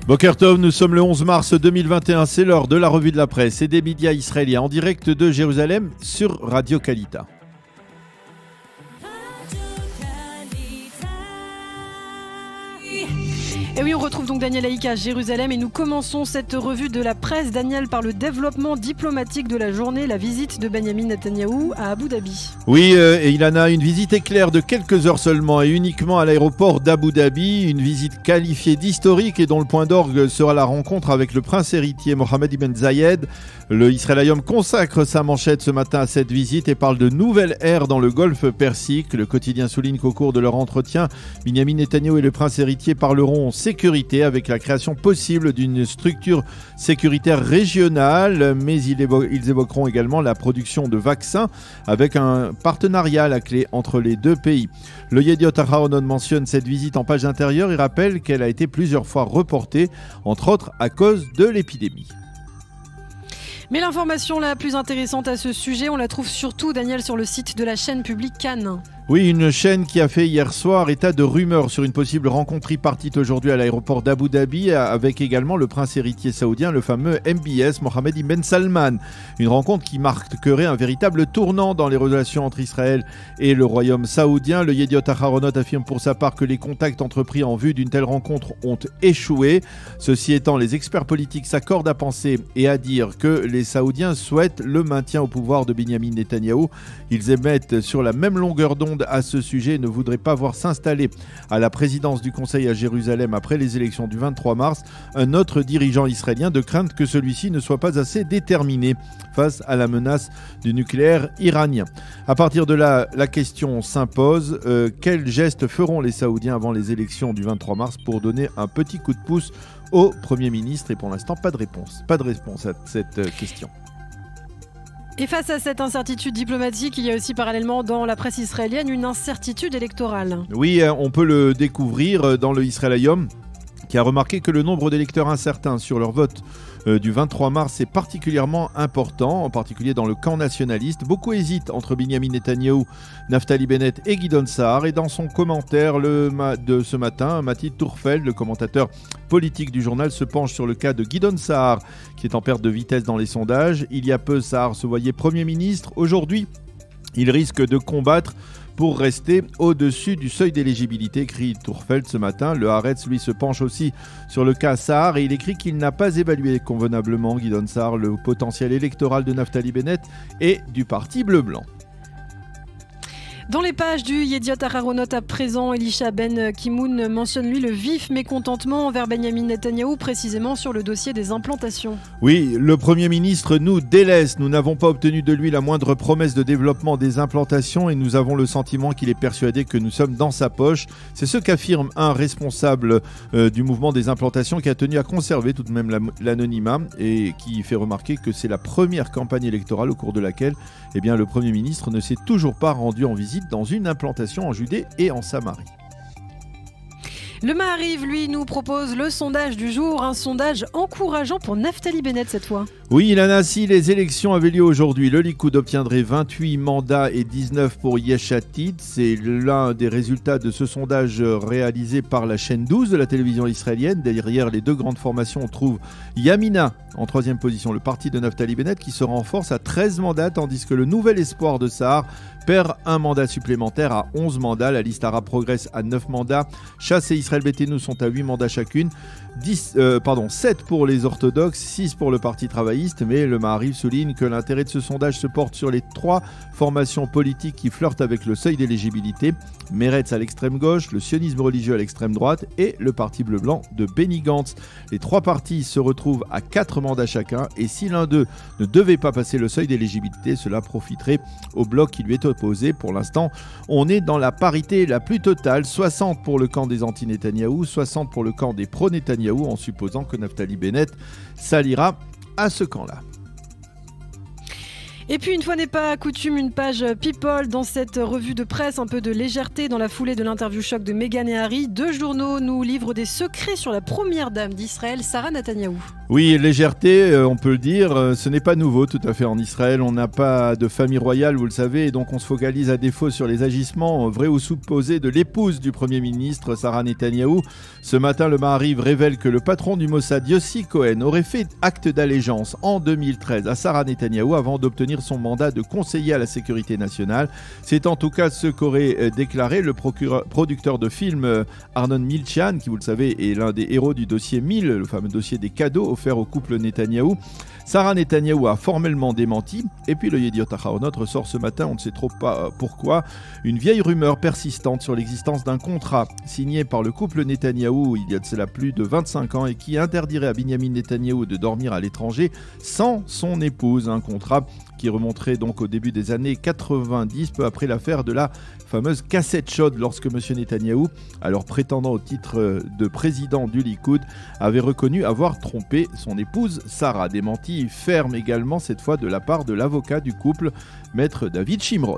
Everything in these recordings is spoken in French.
Boker Tov, nous sommes le 11 mars 2021, c'est l'heure de la revue de la presse et des médias israéliens en direct de Jérusalem sur Radio Kalita. Et oui, on retrouve donc Daniel Haïk à Jérusalem et nous commençons cette revue de la presse, Daniel, par le développement diplomatique de la journée, la visite de Benjamin Netanyahou à Abu Dhabi. Oui, et il en a une visite éclair de quelques heures seulement et uniquement à l'aéroport d'Abu Dhabi, une visite qualifiée d'historique et dont le point d'orgue sera la rencontre avec le prince héritier Mohammed ibn Zayed. Le Israël Hayom consacre sa manchette ce matin à cette visite et parle de nouvelles ères dans le golfe Persique. Le quotidien souligne qu'au cours de leur entretien, Benjamin Netanyahou et le prince héritier parleront sécurité avec la création possible d'une structure sécuritaire régionale, mais ils évoqueront également la production de vaccins avec un partenariat à la clé entre les deux pays. Le Yediot Aharonot mentionne cette visite en page intérieure et rappelle qu'elle a été plusieurs fois reportée, entre autres à cause de l'épidémie. Mais l'information la plus intéressante à ce sujet, on la trouve surtout, Daniel, sur le site de la chaîne publique Cannes. Oui, une chaîne qui a fait hier soir état de rumeurs sur une possible rencontre tripartite aujourd'hui à l'aéroport d'Abu Dhabi avec également le prince héritier saoudien, le fameux MBS, Mohammed ibn Salman. Une rencontre qui marquerait un véritable tournant dans les relations entre Israël et le royaume saoudien. Le Yediot Aharonot affirme pour sa part que les contacts entrepris en vue d'une telle rencontre ont échoué. Ceci étant, les experts politiques s'accordent à penser et à dire que les Saoudiens souhaitent le maintien au pouvoir de Benjamin Netanyahou. Ils émettent sur la même longueur d'onde à ce sujet et ne voudraient pas voir s'installer à la présidence du Conseil à Jérusalem après les élections du 23 mars un autre dirigeant israélien, de crainte que celui-ci ne soit pas assez déterminé face à la menace du nucléaire iranien. À partir de là, la question s'impose, quels gestes feront les Saoudiens avant les élections du 23 mars pour donner un petit coup de pouce au Premier ministre? Et pour l'instant, pas de réponse à cette question. Et face à cette incertitude diplomatique, il y a aussi parallèlement dans la presse israélienne une incertitude électorale. Oui, on peut le découvrir dans le Israël Hayom, qui a remarqué que le nombre d'électeurs incertains sur leur vote du 23 mars est particulièrement important, en particulier dans le camp nationaliste. Beaucoup hésitent entre Benjamin Netanyahou, Naftali Bennett et Gideon Sa'ar. Et dans son commentaire de ce matin, Mati Tourfeld, le commentateur politique du journal, se penche sur le cas de Gideon Sa'ar, qui est en perte de vitesse dans les sondages. Il y a peu, Sa'ar se voyait Premier ministre. Aujourd'hui, il risque de combattre pour rester au-dessus du seuil d'éligibilité, écrit Tourfeld ce matin. Le Haaretz, lui, se penche aussi sur le cas Sa'ar et il écrit qu'il n'a pas évalué convenablement, Gideon Sa'ar, le potentiel électoral de Naftali Bennett et du parti bleu-blanc. Dans les pages du Yediot Aharonot à présent, Elisha Ben Kimoun mentionne lui le vif mécontentement envers Benjamin Netanyahou, précisément sur le dossier des implantations. Oui, le Premier ministre nous délaisse. Nous n'avons pas obtenu de lui la moindre promesse de développement des implantations et nous avons le sentiment qu'il est persuadé que nous sommes dans sa poche. C'est ce qu'affirme un responsable du mouvement des implantations qui a tenu à conserver tout de même l'anonymat et qui fait remarquer que c'est la première campagne électorale au cours de laquelle le Premier ministre ne s'est toujours pas rendu en visite dans une implantation en Judée et en Samarie. Le Maariv, lui, nous propose le sondage du jour, un sondage encourageant pour Naftali Bennett cette fois. Oui, il en a si les élections avaient lieu aujourd'hui. Le Likoud obtiendrait 28 mandats et 19 pour Yesh Atid. C'est l'un des résultats de ce sondage réalisé par la chaîne 12 de la télévision israélienne. Derrière les deux grandes formations, on trouve Yamina en troisième position, le parti de Naftali Bennett qui se renforce à 13 mandats, tandis que le nouvel espoir de Sa'ar perd un mandat supplémentaire à 11 mandats. La liste arabe progresse à 9 mandats. Chasse et Israël Beiteinu sont à 8 mandats chacune. 7 pour les orthodoxes, 6 pour le parti travailliste, mais le Maariv souligne que l'intérêt de ce sondage se porte sur les 3 formations politiques qui flirtent avec le seuil d'éligibilité, Meretz à l'extrême gauche, le sionisme religieux à l'extrême droite et le parti bleu-blanc de Benny Gantz. Les 3 partis se retrouvent à 4 mandats chacun et si l'un d'eux ne devait pas passer le seuil d'éligibilité, cela profiterait au bloc qui lui est opposé. Pour l'instant, on est dans la parité la plus totale, 60 pour le camp des anti-Netanyahou, 60 pour le camp des pro-Netanyahou, en supposant que Naftali Bennett s'alliera à ce camp-là. Et puis une fois n'est pas coutume, une page People dans cette revue de presse, un peu de légèreté dans la foulée de l'interview choc de Meghan et Harry. 2 journaux nous livrent des secrets sur la première dame d'Israël, Sarah Netanyahou. Oui, légèreté, on peut le dire, ce n'est pas nouveau tout à fait en Israël. On n'a pas de famille royale, vous le savez, et donc on se focalise à défaut sur les agissements vrais ou supposés de l'épouse du Premier ministre, Sarah Netanyahou. Ce matin, le Maariv révèle que le patron du Mossad, Yossi Cohen, aurait fait acte d'allégeance en 2013 à Sarah Netanyahou avant d'obtenir son mandat de conseiller à la sécurité nationale. C'est en tout cas ce qu'aurait déclaré le producteur de film Arnon Milchan, qui, vous le savez, est l'un des héros du dossier 1000, le fameux dossier des cadeaux offert au couple Netanyahou. Sarah Netanyahou a formellement démenti. Et puis le Yediot Aharonot ressort ce matin, on ne sait trop pas pourquoi, une vieille rumeur persistante sur l'existence d'un contrat signé par le couple Netanyahou il y a de cela plus de 25 ans et qui interdirait à Binyamin Netanyahou de dormir à l'étranger sans son épouse. Un contrat qui remonterait donc au début des années 90, peu après l'affaire de la fameuse cassette chaude, lorsque M. Netanyahou, alors prétendant au titre de président du Likoud, avait reconnu avoir trompé son épouse Sarah. Démenti ferme également, cette fois de la part de l'avocat du couple, maître David Shimron.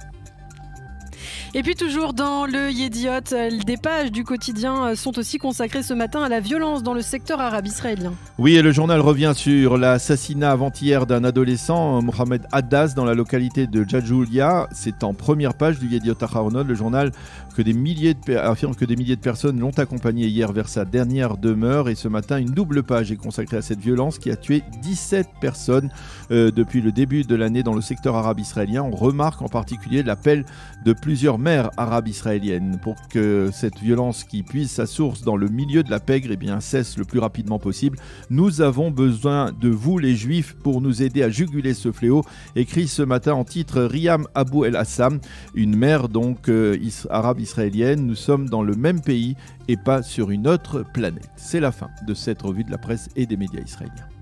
Et puis toujours dans le Yediot, des pages du quotidien sont aussi consacrées ce matin à la violence dans le secteur arabe israélien. Oui, et le journal revient sur l'assassinat avant-hier d'un adolescent, Mohamed Haddas, dans la localité de Djadjoulia. C'est en première page du Yediot Aharonot. Le journal affirme que des milliers de personnes l'ont accompagné hier vers sa dernière demeure. Et ce matin, une double page est consacrée à cette violence qui a tué 17 personnes depuis le début de l'année dans le secteur arabe israélien. On remarque en particulier l'appel de plusieurs mères arabes israéliennes pour que cette violence qui puise sa source dans le milieu de la pègre cesse le plus rapidement possible. Nous avons besoin de vous les juifs pour nous aider à juguler ce fléau, écrit ce matin en titre Riyam Abou El Hassam, une mère donc arabe israélienne. Nous sommes dans le même pays et pas sur une autre planète. C'est la fin de cette revue de la presse et des médias israéliens.